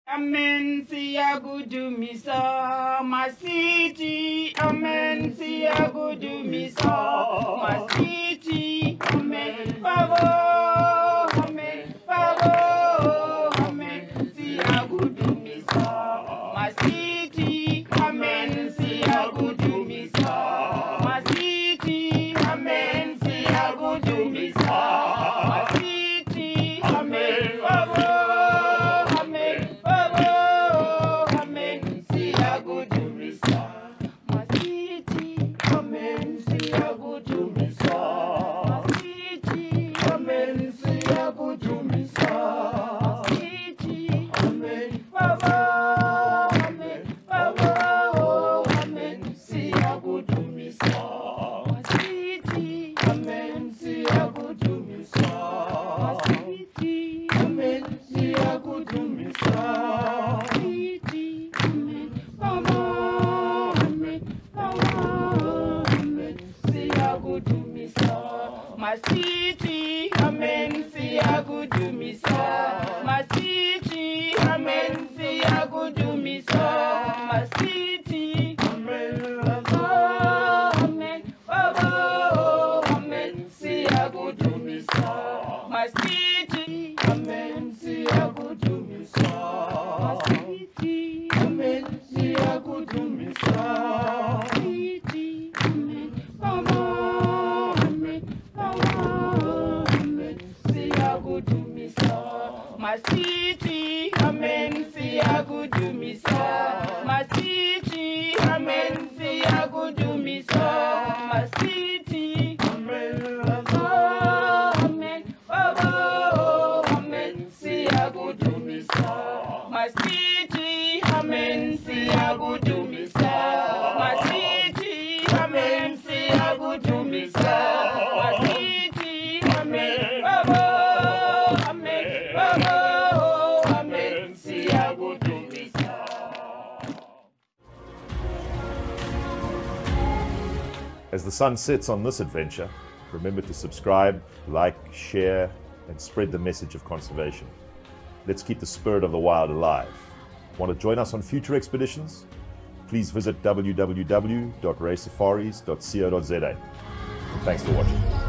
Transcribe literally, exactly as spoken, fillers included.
Amen, see a good do me so, my city. Amen, see a good do me so, my city. Amen, favor, amen, favor, amen, see a good do me so, my city. Amen, see a good do me so, my city. Amen, see a good do me so, my city. Amen, favor. My city, amen, see a good do me so. My city, amen, see a good do me so. My city, amen, oh, amen, oh, amen, see a good do me so. My city, amen, see a good do me so. My city, amen, see a good do me so. City, amen, oh. My city, amen, see a good do me so. My city, amen, see a good do me so. My city, amen, oh, amen, oh, amen, see a good do me so. My city, amen, see a good do me so. My city, amen, see a good do me so. My city, amen, oh. As the sun sets on this adventure, remember to subscribe, like, share, and spread the message of conservation. Let's keep the spirit of the wild alive. Want to join us on future expeditions? Please visit w w w dot rae safaris dot co dot z a. Thanks for watching.